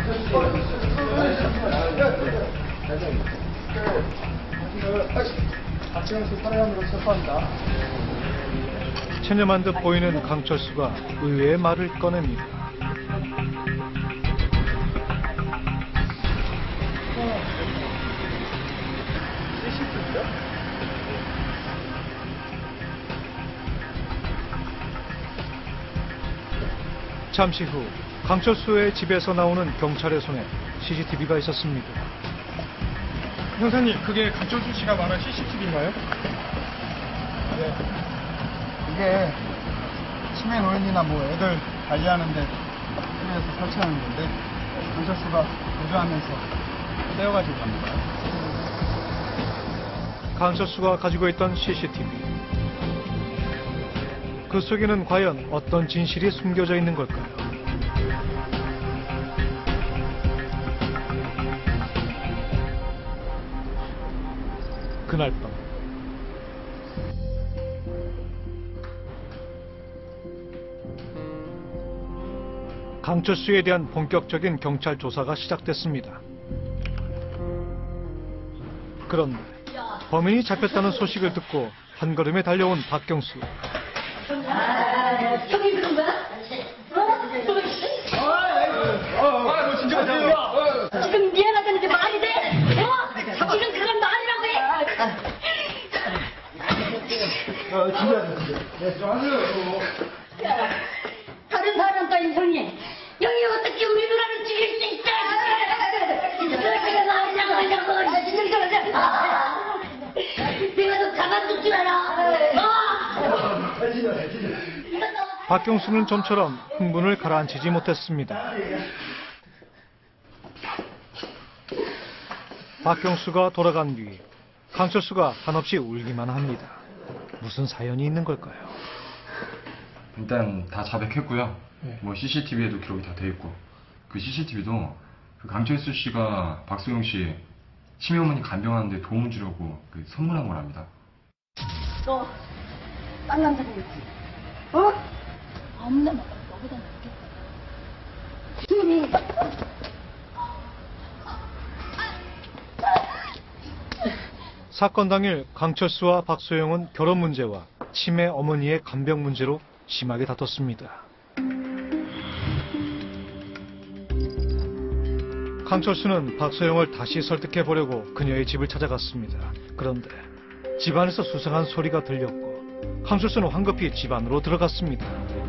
체념한 듯 보이는 강철수가 의외의 말을 꺼냅니다. 잠시 후 강철수의 집에서 나오는 경찰의 손에 CCTV가 있었습니다. 형사님, 그게 강철수 씨가 말한 CCTV인가요? 네. 이게 치매 노인이나 뭐 애들 관리하는데 필요해서 설치하는 건데 강철수가 보조하면서 떼어가지고 갑니다. 강철수가 가지고 있던 CCTV. 그 속에는 과연 어떤 진실이 숨겨져 있는 걸까요? 그날 밤 강철수에 대한 본격적인 경찰 조사가 시작됐습니다. 그런데 범인이 잡혔다는 소식을 듣고 한 걸음에 달려온 박경수. 저기 그런 거야? 너 진짜 맞아. 지금 미안하다는 게 말이 돼? 지금 그건 말이라고 해? 다른 사람과 인성이 여기 어떻게 우리 누나를 죽일 수 있어? 그렇게 말이라고 하려고 내가 너 가만둘 줄 알아? 박경수는 좀처럼 흥분을 가라앉히지 못했습니다. 박경수가 돌아간 뒤 강철수가 한없이 울기만 합니다. 무슨 사연이 있는 걸까요? 일단 다 자백했고요. 뭐 CCTV에도 기록이 다 돼 있고, 그 CCTV도 그 강철수 씨가 박소영 씨 치매 어머니 간병하는데 도움을 주려고 그 선물한 거랍니다. 너 딴 남자 보겠지? 어? 없나 봐. 너보다 낫겠다. 주미. 사건 당일 강철수와 박소영은 결혼 문제와 치매 어머니의 간병 문제로 심하게 다퉜습니다. 강철수는 박소영을 다시 설득해보려고 그녀의 집을 찾아갔습니다. 그런데 집안에서 수상한 소리가 들렸고 강철수는 황급히 집 안으로 들어갔습니다.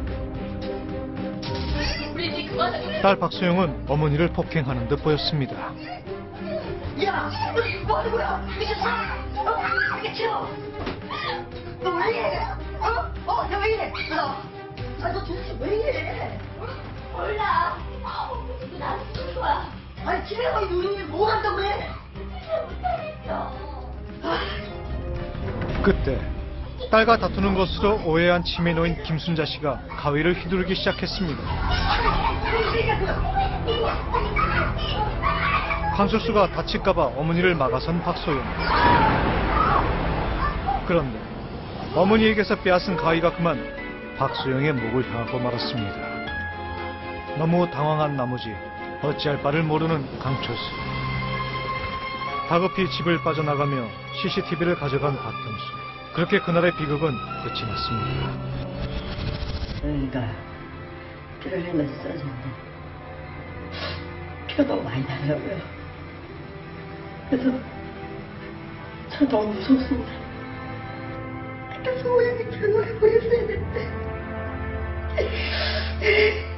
딸 박소영은 어머니를 폭행하는 듯 보였습니다. 야, 너 이거 뭐 하는 거야? 미쳤어? 미쳐? 너 왜 이래? 너 왜 이래? 너 도대체 왜 이래? 몰라. 너 나한테 죽는 거야. 아니, 집에 가서 누님이 뭘 한다고 해? 그때 딸과 다투는 것으로 오해한 치매노인 김순자 씨가 가위를 휘두르기 시작했습니다. 강철수가 다칠까봐 어머니를 막아선 박소영. 그런데 어머니에게서 빼앗은 가위가 그만 박소영의 목을 향하고 말았습니다. 너무 당황한 나머지 어찌할 바를 모르는 강철수. 다급히 집을 빠져나가며 CCTV를 가져간 박경수. 그렇게 그날의 비극은 끝이 났습니다. 그러니까 피를 흘렸어, 정말. 피가 너무 많이 나더라고요. 그래서 저 너무 무서웠습니다. 그래서 우연히 결혼을 보냈어야 됐는데